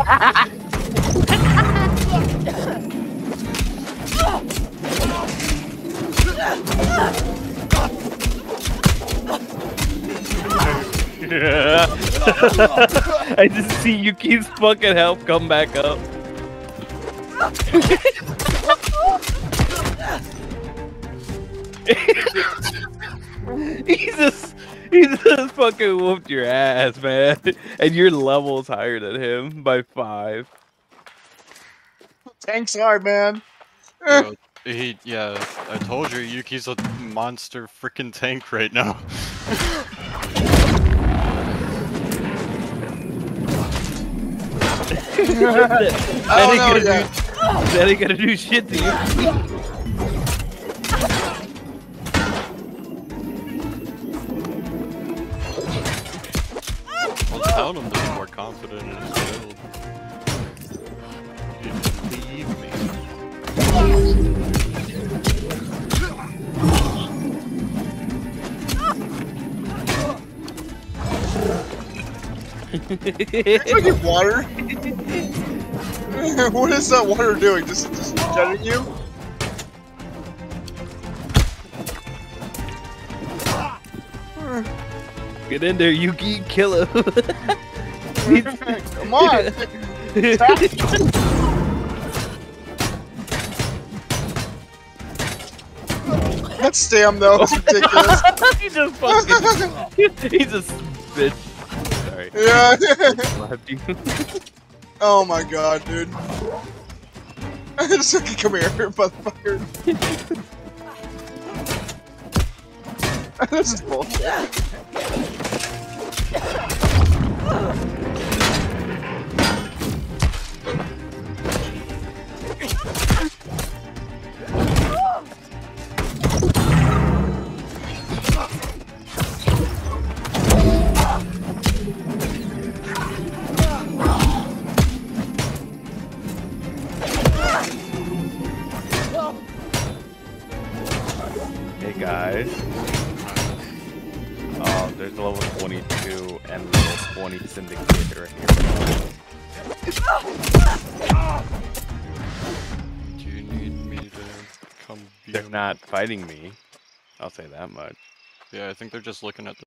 I just see Yuki's fucking health come back up. He just fucking whooped your ass, man. And your level's higher than him by 5. Tank's hard, man. Yo, yeah, I told you, Yuki's a monster freaking tank right now. That ain't gonna do shit to you. Well, tell him to be more confident in his build. Believe me. Drinking water? What is that water doing? Just jetting you? Get in there, Yuki, kill him. Come on! That stam though is ridiculous. He just fucking. He's a bitch. Sorry. Yeah. Slapped you. Oh my god, dude. Just fucking come here, motherfucker. This is bullshit. Hey guys. Oh, there's a level 22 and level 20 syndicate right here. Do you need me to come? They're not fighting me. I'll say that much. Yeah, I think they're just looking at the